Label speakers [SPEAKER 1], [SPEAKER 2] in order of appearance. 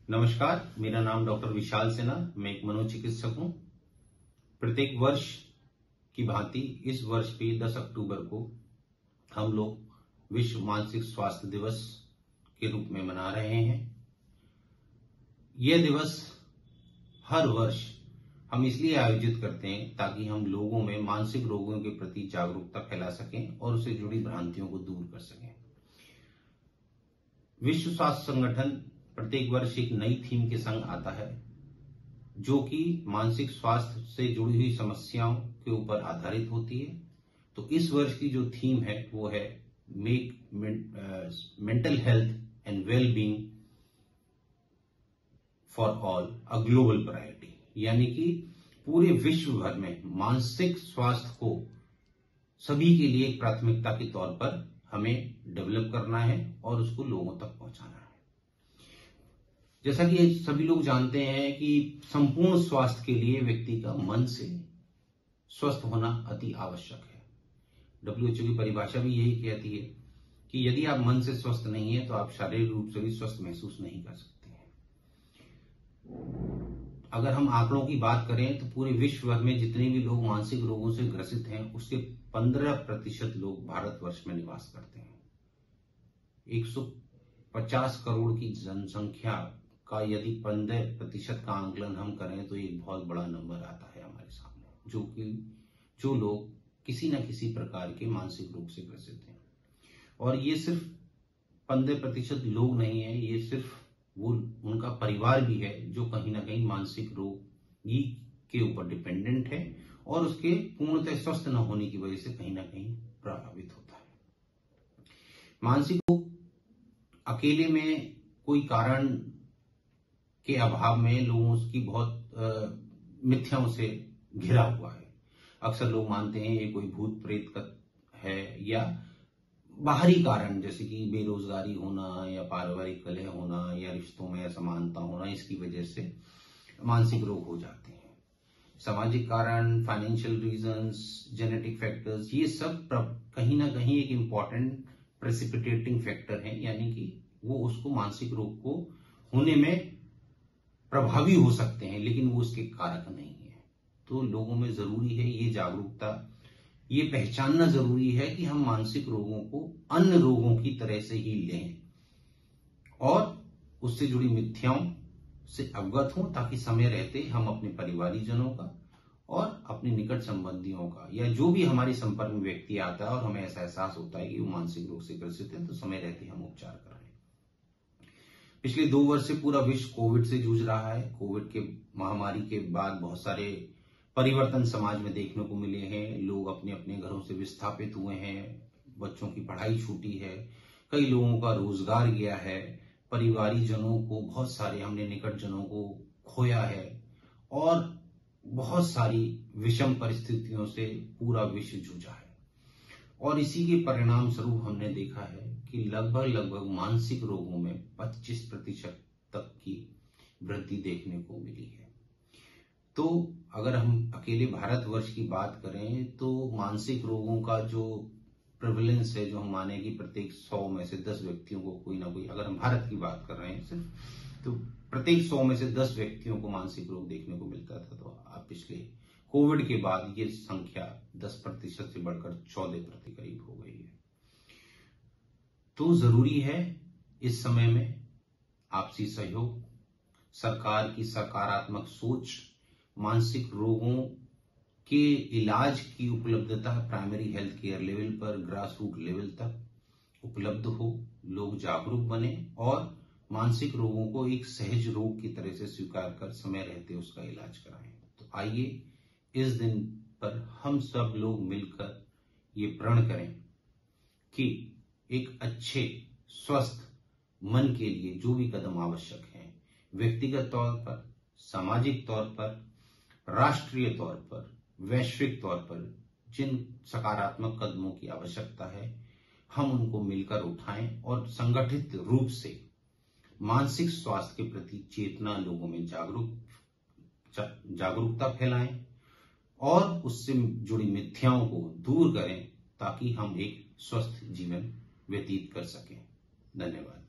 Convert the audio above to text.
[SPEAKER 1] नमस्कार, मेरा नाम डॉक्टर विशाल सिन्हा। मैं एक मनोचिकित्सक हूं। प्रत्येक वर्ष की भांति इस वर्ष भी 10 अक्टूबर को हम लोग विश्व मानसिक स्वास्थ्य दिवस के रूप में मना रहे हैं। यह दिवस हर वर्ष हम इसलिए आयोजित करते हैं ताकि हम लोगों में मानसिक रोगों के प्रति जागरूकता फैला सकें और उससे जुड़ी भ्रांतियों को दूर कर सकें। विश्व स्वास्थ्य संगठन प्रत्येक वर्ष एक नई थीम के संग आता है जो कि मानसिक स्वास्थ्य से जुड़ी हुई समस्याओं के ऊपर आधारित होती है। तो इस वर्ष की जो थीम है वो है make mental health and well being for all a global priority, यानी कि पूरे विश्व भर में मानसिक स्वास्थ्य को सभी के लिए एक प्राथमिकता के तौर पर हमें डेवलप करना है और उसको लोगों तक पहुंचाना है। जैसा कि सभी लोग जानते हैं कि संपूर्ण स्वास्थ्य के लिए व्यक्ति का मन से स्वस्थ होना अति आवश्यक है। WHO की परिभाषा भी यही कहती है कि यदि आप मन से स्वस्थ नहीं है तो आप शारीरिक रूप से भी स्वस्थ महसूस नहीं कर सकते हैं। अगर हम आंकड़ों की बात करें तो पूरे विश्व भर में जितने भी लोग मानसिक रोगों से ग्रसित हैं उसके 15% लोग भारतवर्ष में निवास करते हैं। 150 करोड़ की जनसंख्या का यदि 15% का आंकलन हम करें तो एक बहुत बड़ा नंबर आता है हमारे सामने, जो लोग किसी न किसी प्रकार के मानसिक रोग से ग्रसित हैं। और ये सिर्फ 15% लोग नहीं है, ये सिर्फ वो उनका परिवार भी है जो कहीं ना कहीं मानसिक रोग के ऊपर डिपेंडेंट है और उसके पूर्णतः स्वस्थ न होने की वजह से कहीं ना कहीं प्रभावित होता है। मानसिक रोग अकेले में कोई कारण के अभाव में लोगों की बहुत मिथ्याओं से घिरा हुआ है। अक्सर लोग मानते हैं ये कोई भूत प्रेत का है या बाहरी कारण जैसे कि बेरोजगारी होना या पारिवारिक कलह होना या रिश्तों में असमानता होना, इसकी वजह से मानसिक रोग हो जाते हैं। सामाजिक कारण, फाइनेंशियल रीजंस, जेनेटिक फैक्टर्स, ये सब कहीं ना कहीं एक इम्पॉर्टेंट प्रेसिपिटेटिंग फैक्टर है, यानी कि वो उसको मानसिक रोग को होने में प्रभावी हो सकते हैं लेकिन वो उसके कारक नहीं है। तो लोगों में जरूरी है ये जागरूकता, ये पहचानना जरूरी है कि हम मानसिक रोगों को अन्य रोगों की तरह से ही लें और उससे जुड़ी मिथ्याओं से अवगत हों ताकि समय रहते हम अपने परिवारीजनों का और अपने निकट संबंधियों का या जो भी हमारे संपर्क में व्यक्ति आता है और हमें ऐसा एहसास होता है कि वो मानसिक रोग से ग्रसित है तो समय रहते हम उपचार कराएं। पिछले 2 वर्ष से पूरा विश्व कोविड से जूझ रहा है। कोविड के महामारी के बाद बहुत सारे परिवर्तन समाज में देखने को मिले हैं। लोग अपने अपने घरों से विस्थापित हुए हैं, बच्चों की पढ़ाई छूटी है, कई लोगों का रोजगार गया है, परिवारी जनों को बहुत सारे हमने निकट जनों को खोया है और बहुत सारी विषम परिस्थितियों से पूरा विश्व जूझा है। और इसी के परिणाम स्वरूप हमने देखा है कि लगभग मानसिक रोगों में 25% तक की वृद्धि देखने को मिली है। तो अगर हम अकेले भारतवर्ष की बात करें तो मानसिक रोगों का जो प्रेवलेंस है, जो हम माने कि प्रत्येक 100 में से 10 व्यक्तियों को कोई ना कोई, अगर हम भारत की बात कर रहे हैं सिर्फ, तो प्रत्येक 100 में से 10 व्यक्तियों को मानसिक रोग देखने को मिलता था। तो अब पिछले कोविड के बाद ये संख्या 10% से बढ़कर 14% करीब हो गई है। तो जरूरी है इस समय में आपसी सहयोग, सरकार की सकारात्मक सोच, मानसिक रोगों के इलाज की उपलब्धता प्राइमरी हेल्थ केयर लेवल पर, ग्रास रूट लेवल तक उपलब्ध हो, लोग जागरूक बने और मानसिक रोगों को एक सहज रोग की तरह से स्वीकार कर समय रहते उसका इलाज कराएं। तो आइए इस दिन पर हम सब लोग मिलकर ये प्रण करें कि एक अच्छे स्वस्थ मन के लिए जो भी कदम आवश्यक हैं, व्यक्तिगत तौर पर, सामाजिक तौर पर, राष्ट्रीय तौर पर, वैश्विक तौर पर जिन सकारात्मक कदमों की आवश्यकता है हम उनको मिलकर उठाएं और संगठित रूप से मानसिक स्वास्थ्य के प्रति चेतना लोगों में जागरूकता फैलाएं और उससे जुड़ी मिथ्याओं को दूर करें ताकि हम एक स्वस्थ जीवन व्यतीत कर सकें। धन्यवाद।